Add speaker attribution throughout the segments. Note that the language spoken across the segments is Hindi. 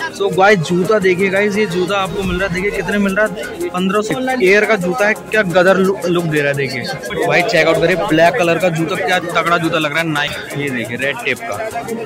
Speaker 1: सो गाइस जूता देखिए गाइस, ये जूता आपको मिल रहा है, देखिए कितने मिल रहा है, 1500। एयर का जूता है, क्या गदर लुक दे रहा है देखिए। तो भाई चेकआउट करिए, ब्लैक कलर का जूता, क्या तगड़ा जूता लग रहा है नाइक। ये देखिए रेड टेप का।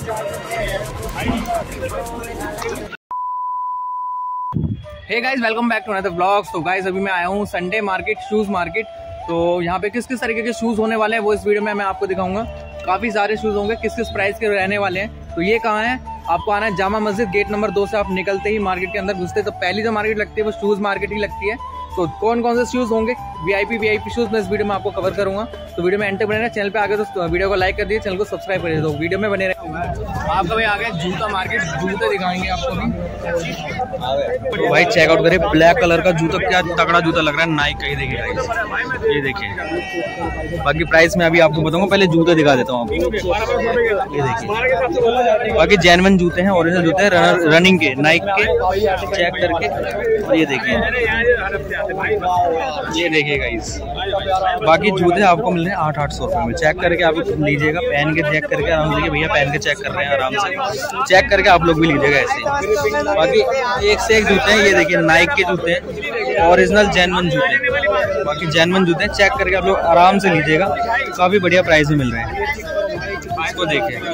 Speaker 2: Hey guys, welcome back to another vlogs. तो गाइस अभी मैं आया हूँ संडे मार्केट, शूज मार्केट। तो यहाँ पे किस किस तरीके के शूज होने वाले हैं वो इस वीडियो में मैं आपको दिखाऊंगा। काफी सारे शूज होंगे, किस किस प्राइस के रहने वाले हैं। तो ये कहाँ है, आपको आना है जामा मस्जिद गेट नंबर 2 से। आप निकलते ही मार्केट के अंदर घुसते तो पहली जो मार्केट लगती है वो शूज मार्केट ही लगती है। तो कौन कौन से शूज होंगे, वीआईपी शूज मैं इस वीडियो में आपको कवर करूंगा। तो वीडियो में एंटर बने रहे, चैनल पे आगे तो वीडियो को लाइक कर दिए, चैनल को सब्सक्राइब कर दिए। तो वीडियो में बने रहे। आपका भाई आ गया जूता मार्केट, जूते दिखाएंगे आपको भी।
Speaker 1: तो भाई चेकआउट करिए, ब्लैक कलर का जूता, क्या तगड़ा जूता लग रहा है नाइक का। ये देखिए गाइस, ये देखिए। बाकी प्राइस मैं अभी आपको बताऊंगा, पहले जूते दिखा देता हूँ आपको। ये देखिए, बाकी जेन्युइन जूते हैं, ओरिजिनल जूते हैं रनिंग के, नाइक के, चेक करके। और ये देखिए, ये देखिए गाइस, बाकी जूते आपको मिल रहे हैं 800-800 रुपये में। चेक करके आप लीजिएगा, पहन के चेक करके आराम से, भैया पहन के चेक कर रहे हैं आराम से, चेक करके आप लोग भी लीजिएगा ऐसे। बाकी एक से एक जूते हैं, ये देखिए नाइक के जूते हैं, ओरिजिनल जेन्युइन जूते हैं। बाकी जेन्युइन जूते हैं, चेक करके आप लोग आराम से लीजिएगा, काफ़ी बढ़िया प्राइस में मिल रहे हैं। इसको देखिए।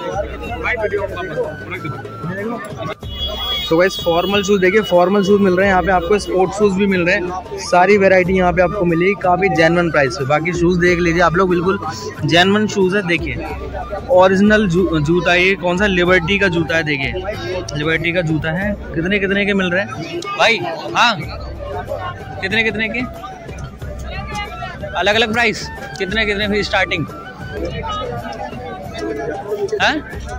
Speaker 1: तो गाइस फॉर्मल शूज देखिए, फॉर्मल शूज मिल रहे हैं यहाँ पे आपको, स्पोर्ट शूज भी मिल रहे हैं, सारी वैरायटी यहाँ पे आपको मिलेगी काफ़ी जेन्युइन प्राइस पे। बाकी शूज देख लीजिए आप लोग, बिल्कुल जेन्युइन शूज है। देखिए ओरिजिनल जूता, ये कौन सा लिबर्टी का जूता है, देखिए लिबर्टी का जूता है। कितने कितने के मिल रहे हैं भाई? हाँ, कितने कितने के, अलग अलग प्राइस, कितने कितने फिर स्टार्टिंग है?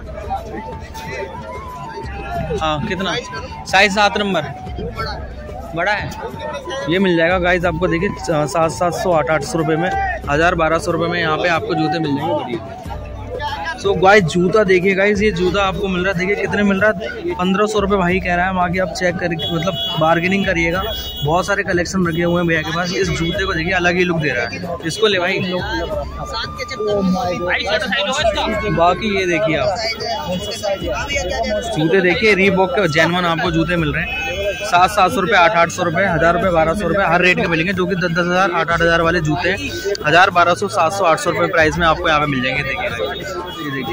Speaker 1: हाँ कितना, साइज 7 नंबर बड़ा है, ये मिल जाएगा गाइस आपको। देखिए 700-700, 800-800 रुपये में, 1000-1200 रुपये में यहाँ पे आपको जूते मिल जाएंगे बढ़िया। सो गाइस जूता देखिए गाइस, ये जूता आपको मिल रहा है, देखिए कितने मिल रहा है, 1500 रुपये भाई कह रहा है। आगे आप चेक करके मतलब बार्गेनिंग करिएगा, बहुत सारे कलेक्शन रखे हुए हैं भैया के पास। इस जूते को देखिए अलग ही लुक दे रहा है, इसको ले भाई। बाकी ये देखिए आप जूते देखिए, रीबॉक के जेन्युइन आपको जूते मिल रहे हैं, 700-700 रुपये, 800-800 रुपये, 1000 रुपये, 1200 रुपये, हर रेट के मिलेंगे। जो कि 10,000, 8,000 वाले जूते हैं 1000, 1200, 700, 800 रुपये प्राइस में आपको यहाँ पे मिल जाएंगे। देखिए ये देखिए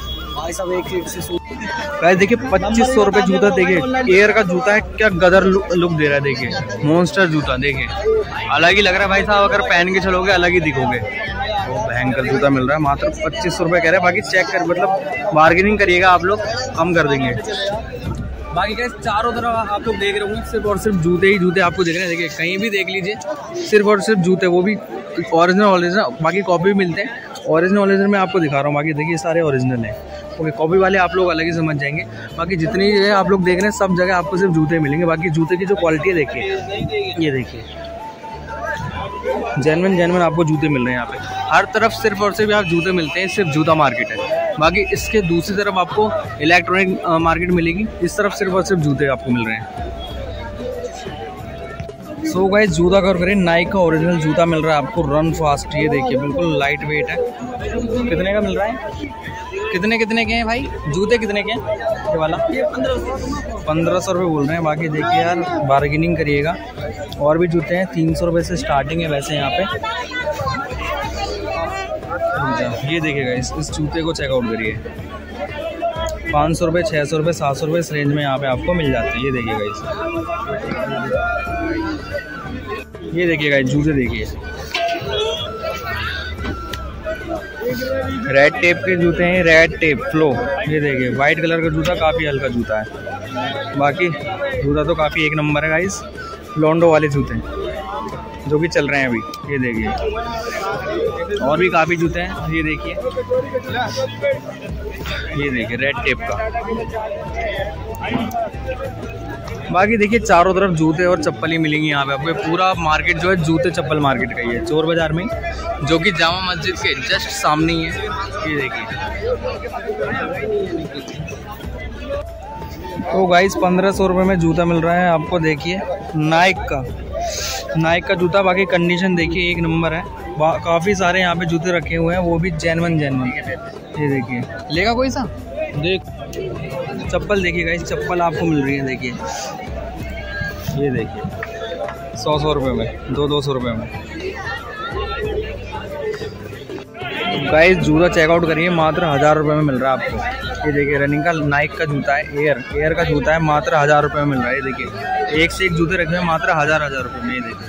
Speaker 1: गाइस, देखिए 2500 रुपये जूता, देखिए एयर का जूता है, क्या गदर लुक दे रहा है। देखिए मॉन्स्टर जूता, देखिए अलग ही लग रहा है भाई साहब, अगर पहन के चलोगे अलग ही दिखोगे। तो भयंकर जूता मिल रहा है, मात्र 2500 रुपये कह रहे हैं। बाकी चेक कर मतलब बार्गेनिंग करिएगा आप लोग, कम कर देंगे। बाकी गाइस चारों तरफ आप लोग देख रहे होंगे, सिर्फ और सिर्फ जूते ही जूते आपको देख रहे हैं। देखिए कहीं भी देख लीजिए, सिर्फ और सिर्फ जूते, वो भी ओरिजिनल। बाकी कॉपी भी मिलते हैं, ओरिजिनल में आपको दिखा रहा हूँ। बाकी देखिए सारे ओरिजिनल हैं, ओके। कॉपी वाले आप लोग अलग ही समझ जाएंगे। बाकी जितनी जगह आप लोग देख रहे हैं, सब जगह आपको सिर्फ जूते मिलेंगे। बाकी जूते की जो क्वालिटी है देखिए, ये देखिए जेन्युइन आपको जूते मिल रहे हैं यहाँ पे। हर तरफ सिर्फ और सिर्फ आप जूते मिलते हैं, सिर्फ जूता मार्केट है। बाकी इसके दूसरी तरफ आपको इलेक्ट्रॉनिक मार्केट मिलेगी, इस तरफ सिर्फ और सिर्फ जूते आपको मिल रहे हैं। सो गाइस जूता कवर करें, नाइक का ओरिजिनल जूता मिल रहा है आपको, रन फास्ट। ये देखिए बिल्कुल लाइट वेट है। कितने का मिल रहा है, कितने कितने के हैं भाई जूते, कितने के हैं ये वाला? 1500 रुपये बोल रहे हैं। बाकी देखिए यार बार्गेनिंग करिएगा, और भी जूते हैं 300 रुपये से स्टार्टिंग है वैसे यहाँ पे। ये देखिएगा इस जूते को चेकआउट करिए, 500 रुपये, 600 रुपये, 700 रुपये इस रेंज में यहाँ पे आपको मिल जाते हैं। ये देखिएगा ये देखिएगा जूते देखिए, रेड टेप के जूते हैं, रेड टेप फ्लो। ये देखिए वाइट कलर का जूता, काफ़ी हल्का जूता है। बाकी जूता तो काफ़ी एक नंबर है गाइस, लॉन्डो वाले जूते जो कि चल रहे हैं अभी। ये देखिए और भी काफ़ी जूते हैं, ये देखिए रेड टेप का। बाकी देखिए चारों तरफ जूते और चप्पल ही मिलेंगी यहाँ पे आपको। पूरा मार्केट जो है जूते चप्पल मार्केट का ही है, चोर बाज़ार में, जो कि जामा मस्जिद के जस्ट सामने ही है। ये देखिए तो गाइस 1500 रुपये में जूता मिल रहा है आपको। देखिए नाइक का जूता, बाकी कंडीशन देखिए एक नंबर है। काफ़ी सारे यहाँ पे जूते रखे हुए हैं, वो भी जेन्युइन। ये देखिए लेगा कोई सा देख। चप्पल देखिएगा, इस चप्पल आपको मिल रही है, देखिए ये देखिए 100 रुपये में, 200 रुपये में। तो गाइस जूता चेकआउट करिए, मात्र 1000 रुपये में मिल रहा है आपको। ये देखिए रनिंग का नाइक का जूता है, एयर का जूता है, मात्र 1000 रुपये में मिल रहा है। ये देखिए एक से एक जूते रखे हैं मात्र 1000 रुपये में। ये देखिए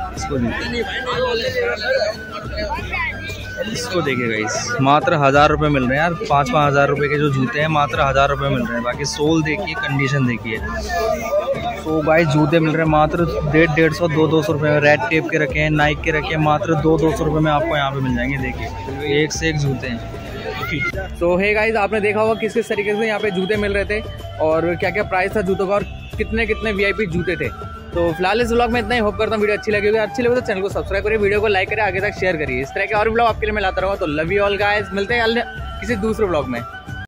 Speaker 1: इसको देखिए गाइस, मात्र 1000 रुपये मिल रहे हैं यार। 5-5 हज़ार रुपये के जो जूते हैं मात्र 1000 रुपये मिल रहे हैं। बाकी सोल देखिए, कंडीशन देखिए। तो गाइस जूते मिल रहे हैं मात्र 150, 200 रुपये में। रेड टेप के रखे हैं, नाइक के रखे हैं, मात्र 200 रुपये में आपको यहाँ पे मिल जाएंगे। देखिए एक से एक जूते हैं।
Speaker 2: तो हे गाइस, आपने देखा होगा किस किस तरीके से यहाँ पे जूते मिल रहे थे और क्या क्या प्राइस था जूतों का और कितने कितने VIP जूते थे। तो फिलहाल इस व्लॉग में इतना ही। होप करता हूँ वीडियो अच्छी लगी होगी। अच्छी लगे तो चैनल को सब्सक्राइब करिए, वीडियो को लाइक करिए, आगे तक शेयर करिए। इस तरह के और व्लॉग आपके लिए मैं लाता रहूँगा। तो लव यू ऑल गाइस, मिलते हैं किसी दूसरे व्लॉग में।